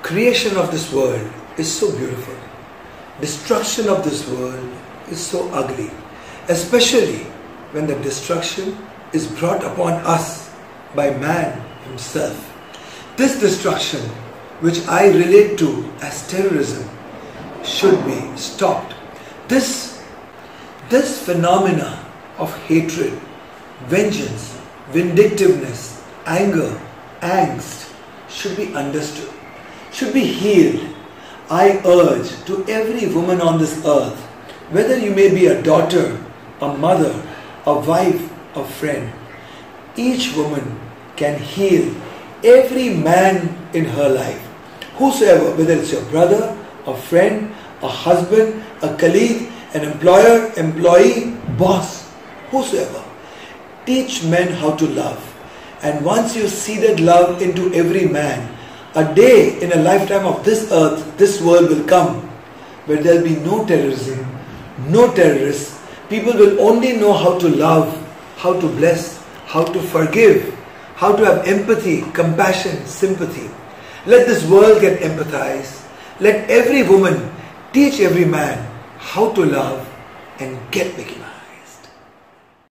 Creation of this world is so beautiful. Destruction of this world is so ugly, especially when the destruction is brought upon us by man himself. This destruction, which I relate to as terrorism, should be stopped. This phenomena of hatred, vengeance, vindictiveness, anger, angst should be understood, should be healed. I urge to every woman on this earth, whether you may be a daughter, a mother, a wife, a friend, each woman can heal every man in her life. Whosoever, whether it's your brother, a friend, a husband, a colleague, an employer, employee, boss, whosoever. Teach men how to love. And once you seeded love into every man, a day in a lifetime of this earth, this world will come where there will be no terrorism, no terrorists. People will only know how to love, how to bless, how to forgive, how to have empathy, compassion, sympathy. Let this world get empathized. Let every woman teach every man how to love and get making